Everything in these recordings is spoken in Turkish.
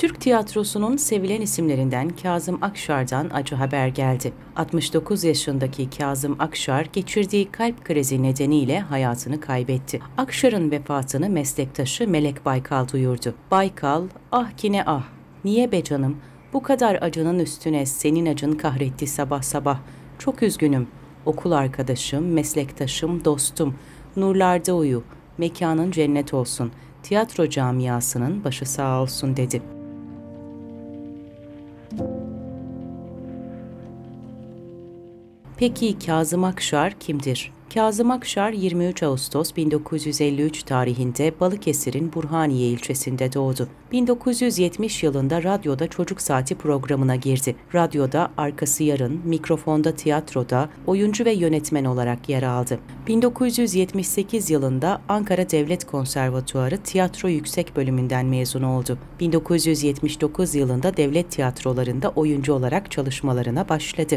Türk tiyatrosunun sevilen isimlerinden Kazım Akşar'dan acı haber geldi. 69 yaşındaki Kazım Akşar geçirdiği kalp krizi nedeniyle hayatını kaybetti. Akşar'ın vefatını meslektaşı Melek Baykal duyurdu. Baykal, "Ah ki ne ah, niye be canım, bu kadar acının üstüne senin acın kahretti sabah sabah. Çok üzgünüm, okul arkadaşım, meslektaşım, dostum, nurlarda uyu, mekanın cennet olsun, tiyatro camiasının başı sağ olsun" dedi. Peki Kazım Akşar kimdir? Kazım Akşar 23 Ağustos 1953 tarihinde Balıkesir'in Burhaniye ilçesinde doğdu. 1970 yılında radyoda Çocuk Saati programına girdi. Radyoda Arkası Yarın, mikrofonda tiyatroda, oyuncu ve yönetmen olarak yer aldı. 1978 yılında Ankara Devlet Konservatuarı Tiyatro Yüksek Bölümünden mezun oldu. 1979 yılında devlet tiyatrolarında oyuncu olarak çalışmalarına başladı.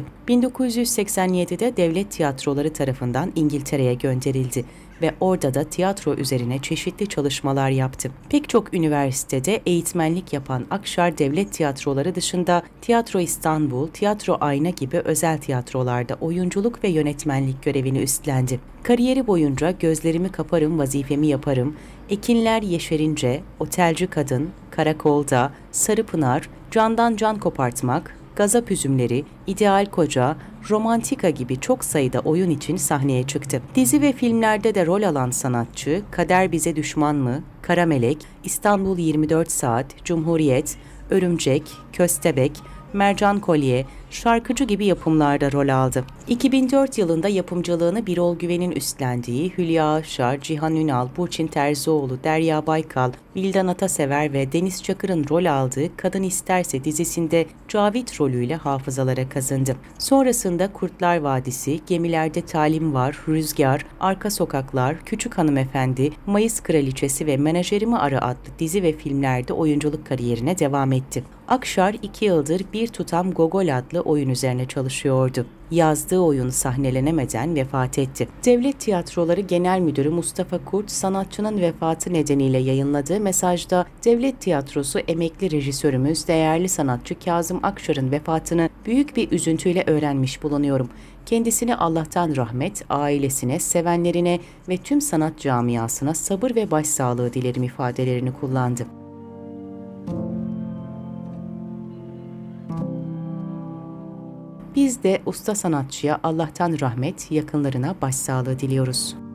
1987'de devlet tiyatroları tarafından İngiltere'ye gönderildi ve orada da tiyatro üzerine çeşitli çalışmalar yaptı. Pek çok üniversitede eğitmenlik yapan Akşar devlet tiyatroları dışında Tiyatro İstanbul, Tiyatro Ayna gibi özel tiyatrolarda oyunculuk ve yönetmenlik görevini üstlendi. Kariyeri boyunca Gözlerimi Kaparım Vazifemi Yaparım, Ekinler Yeşerince, Otelci Kadın, Karakolda, Sarıpınar, Candan Can Kopartmak, Gazap Üzümleri, İdeal Koca, Romantika gibi çok sayıda oyun için sahneye çıktı. Dizi ve filmlerde de rol alan sanatçı, Kader Bize Düşman mı, Kara Melek, İstanbul 24 Saat, Cumhuriyet, Örümcek, Köstebek, Mercan Kolye, Şarkıcı gibi yapımlarda rol aldı. 2004 yılında yapımcılığını Birol Güven'in üstlendiği Hülya Avşar, Cihan Ünal, Burçin Terzioğlu, Derya Baykal, Vildan Atasever ve Deniz Çakır'ın rol aldığı Kadın İsterse dizisinde Cavit rolüyle hafızalara kazındı. Sonrasında Kurtlar Vadisi, Gemilerde Talim Var, Rüzgar, Arka Sokaklar, Küçük Hanımefendi, Mayıs Kraliçesi ve Menajerimi Ara adlı dizi ve filmlerde oyunculuk kariyerine devam etti. Akşar 2 yıldır Bir Tutam Gogol adlı oyun üzerine çalışıyordu. Yazdığı oyun sahnelenemeden vefat etti. Devlet Tiyatroları Genel Müdürü Mustafa Kurt, sanatçının vefatı nedeniyle yayınladığı mesajda Devlet Tiyatrosu emekli rejisörümüz, değerli sanatçı Kazım Akşar'ın vefatını büyük bir üzüntüyle öğrenmiş bulunuyorum. Kendisine Allah'tan rahmet, ailesine, sevenlerine ve tüm sanat camiasına sabır ve başsağlığı dilerim ifadelerini kullandı. Biz de usta sanatçıya Allah'tan rahmet, yakınlarına başsağlığı diliyoruz.